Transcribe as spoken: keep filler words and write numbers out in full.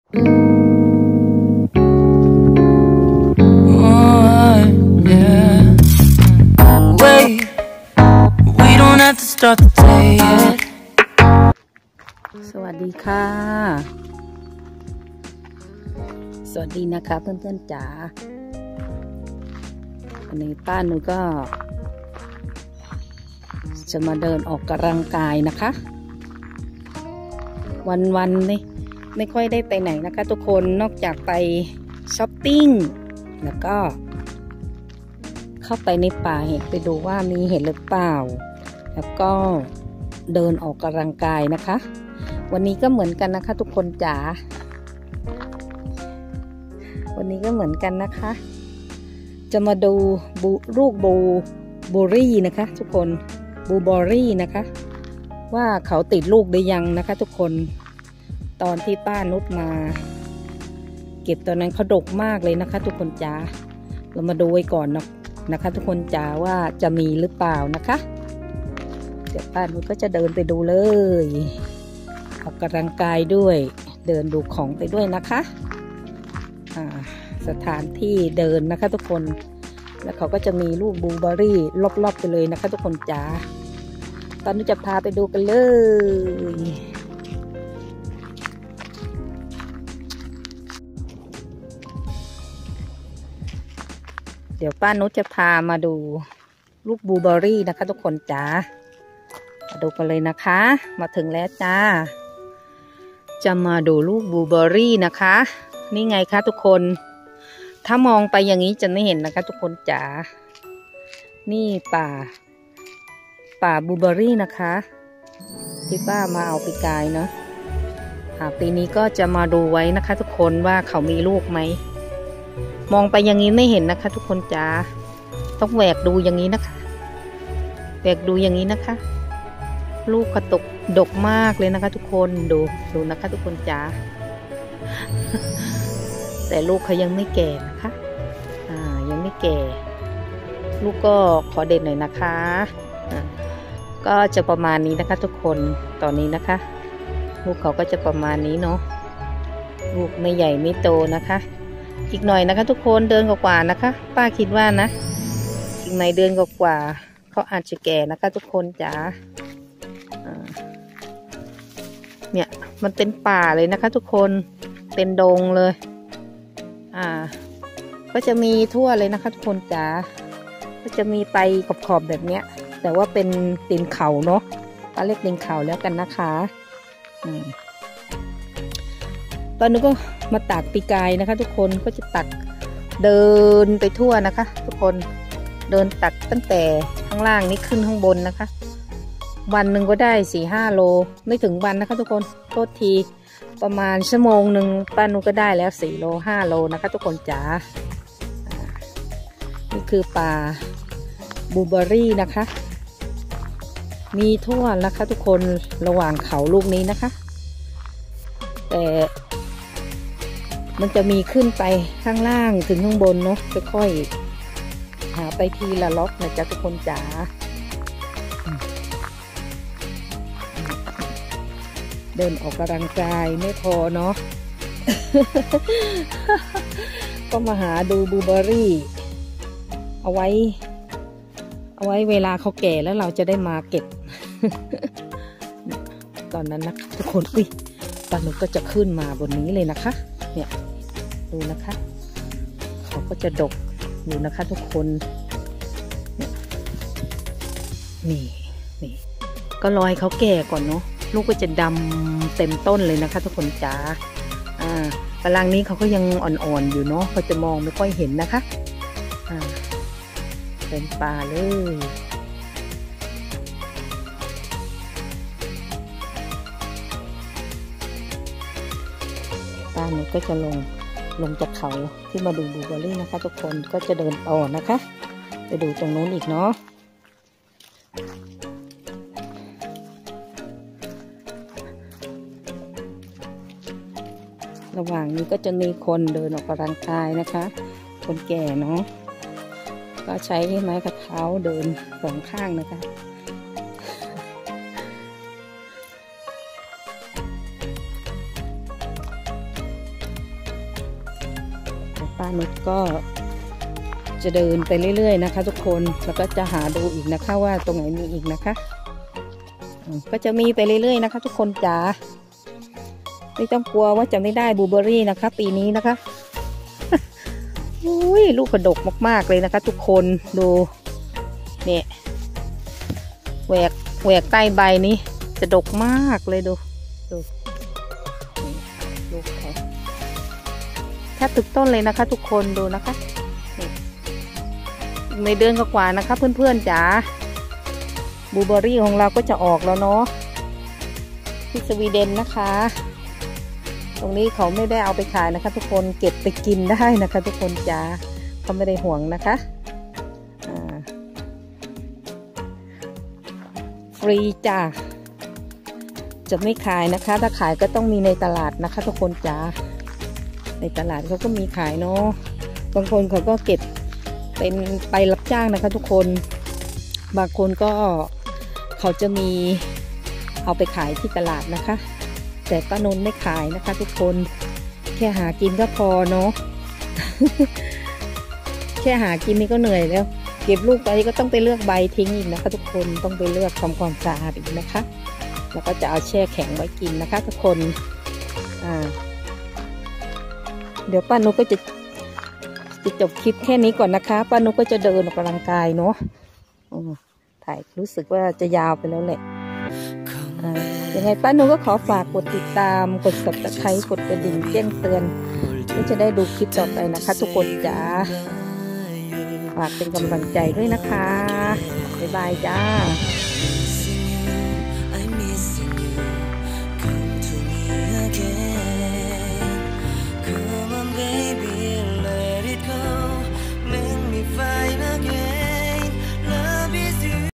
สวัสดีค่ะสวัสดีนะคะเพื่อนๆจ๋าวันนี้ป้าหนูก็จะมาเดินออกกำลังกายนะคะวันๆนี่ไม่ค่อยได้ไปไหนนะคะทุกคนนอกจากไปช้อปปิ้งแล้วก็เข้าไปในป่าเห็ดไปดูว่ามีเห็ดหรือเปล่าแล้วก็เดินออกกำลังกายนะคะวันนี้ก็เหมือนกันนะคะทุกคนจ๋าวันนี้ก็เหมือนกันนะคะจะมาดูบูลูกบูบูรี่นะคะทุกคนบูบอรี่นะคะว่าเขาติดลูกหรือยังนะคะทุกคนตอนที่ป้านุชมาเก็บตอนนั้นเขาดกมากเลยนะคะทุกคนจ๋าเรามาดูไว้ก่อนเนาะนะคะทุกคนจ๋าว่าจะมีหรือเปล่านะคะเดี๋ยวป้านุชก็จะเดินไปดูเลยออกกำลังกายด้วยเดินดูของไปด้วยนะคะอ่าสถานที่เดินนะคะทุกคนแล้วเขาก็จะมีลูกบลูเบอร์รี่รอบๆไปเลยนะคะทุกคนจ๋าตอนนี้จะพาไปดูกันเลยเดี๋ยวป้านุชจะพามาดูลูกบลูเบอร์รี่นะคะทุกคนจ๋ามาดูกันเลยนะคะมาถึงแล้วจ้าจะมาดูลูกบลูเบอร์รี่นะคะนี่ไงคะทุกคนถ้ามองไปอย่างนี้จะไม่เห็นนะคะทุกคนจ๋านี่ป่าป่าบลูเบอร์รี่นะคะที่ป้ามาเอาไปกายเนาะปีนี้ก็จะมาดูไว้นะคะทุกคนว่าเขามีลูกไหมมองไปอย่างนี้ไม่เห็นนะคะทุกคนจ๋าต้องแหวกดูอย่างนี้นะคะแหวกดูอย่างนี้นะคะลูกกระตุกดกมากเลยนะคะทุกคนดูดูนะคะทุกคนจ๋าแต่ลูกเขายังไม่แก่นะคะอ่ายังไม่แก่ลูกก็ขอเด็ดหน่อยนะคะก็จะประมาณนี้นะคะทุกคนตอนนี้นะคะลูกเขาก็จะประมาณนี้เนาะลูกไม่ใหญ่ไม่โตนะคะอีกหน่อยนะคะทุกคนเดือนกว่าๆนะคะป้าคิดว่านะอีกหน่อยเดือนกว่าๆเขาอาจจะแก่นะคะทุกคนจ๋าเนี่ยมันเป็นป่าเลยนะคะทุกคนเป็นดงเลยอ่าก็จะมีทั่วเลยนะคะทุกคนจ๋าก็จะมีไปขอบๆแบบเนี้ยแต่ว่าเป็นตีนเขาเนาะป้าเรียกตีนเขาแล้วกันนะคะอืมตอนนี้ก็มาตักปีกายนะคะทุกคนก็จะตักเดินไปทั่วนะคะทุกคนเดินตักตั้งแต่ข้างล่างนี้ขึ้นข้างบนนะคะวันหนึ่งก็ได้สี่ห้าโลไม่ถึงวันนะคะทุกคนโทษทีประมาณชั่วโมงหนึ่งป้านุก็ได้แล้วสี่โลห้าโลนะคะทุกคนจ๋านี่คือป่าบลูเบอร์รี่นะคะมีทั่วนะคะทุกคนระหว่างเขาลูกนี้นะคะแต่มันจะมีขึ้นไปข้างล่างถึงข้างบนเนาะค่อยๆหาไปทีละล็อกนะจ๊ะทุกคนจ๋าเดินออกกำลังกายไม่พอเนาะ ก็มาหาดูบลูเบอร์รี่เอาไว้เอาไว้เวลาเขาแก่แล้วเราจะได้มาเก็บ ตอนนั้นนะคะทุกคนอุ้ยปลาหมึกก็จะขึ้นมาบนนี้เลยนะคะเนี่ยดูนะคะเขาก็จะดกอยู่นะคะทุกคนนี่นี่ก็รอให้เขาแก่ก่อนเนาะลูกก็จะดำเต็มต้นเลยนะคะทุกคนจ๋าอ่ากำลังนี้เขาก็ยังอ่อนๆอยู่เนาะเขาจะมองไม่ค่อยเห็นนะคะอ่าเป็นป่าเลยป้าเนี่ยก็จะลงลงจากเขาที่มาดูบลูเบอร์รี่นะคะทุกคนก็จะเดินต่อนะคะไปดูตรงนู้นอีกเนาะระหว่างนี้ก็จะมีคนเดินออกกำลังกายนะคะคนแก่เนาะก็ใช้ไม้กระเท้าเดินสองข้างนะคะ ตป้านุชก็จะเดินไปเรื่อยๆนะคะทุกคนแล้วก็จะหาดูอีกนะคะว่าตรงไหนมีอีกนะคะก็จะมีไปเรื่อยๆนะคะทุกคนจ๋าไม่ต้องกลัวว่าจะไม่ได้บลูเบอร์รี่นะคะปีนี้นะคะอุ้ยลูกกระดกมากๆเลยนะคะทุกคนดูเนี่ยแหวกแหวกใต้ใบนี้จะดกมากเลยดูดูลูกเขาแทบทุกต้นเลยนะคะทุกคนดูนะคะในเดือนกว่าๆนะคะเพื่อนๆจ๋าบลูเบอร์รี่ของเราก็จะออกแล้วเนาะที่สวีเดนนะคะตรงนี้เขาไม่ได้เอาไปขายนะคะทุกคนเก็บไปกินได้นะคะทุกคนจ๋าเขาไม่ได้ห่วงนะคะฟรีจ้าจะไม่ขายนะคะถ้าขายก็ต้องมีในตลาดนะคะทุกคนจ๋าในตลาดเขาก็มีขายเนาะบางคนเขาก็เก็บเป็นไปรับจ้างนะคะทุกคนบางคนก็เขาจะมีเอาไปขายที่ตลาดนะคะแต่ป้านนท์ไม่ขายนะคะทุกคนแค่หากินก็พอเนาะ แค่หากินนี่ก็เหนื่อยแล้วเก็บลูกไปก็ต้องไปเลือกใบทิ้งอีกนะคะทุกคนต้องไปเลือกทำความสะอาดอีกนะคะแล้วก็จะเอาแช่แข็งไว้กินนะคะทุกคนอ่าเดี๋ยวป้านุก็จะจะจบคลิปแค่นี้ก่อนนะคะป้านุก็จะเดินออกกำลังกายเนาะถ่ายรู้สึกว่าจะยาวไปแล้วแหละยังไงป้านุก็ขอฝากกดติดตามกด ซับสไครบ์ กดกระดิ่งแจ้งเตือนเพื่อจะได้ดูคลิปต่อไปนะคะทุกคนจ้าฝากเป็นกำลังใจด้วยนะคะบ๊ายบายจ้าCome on, baby.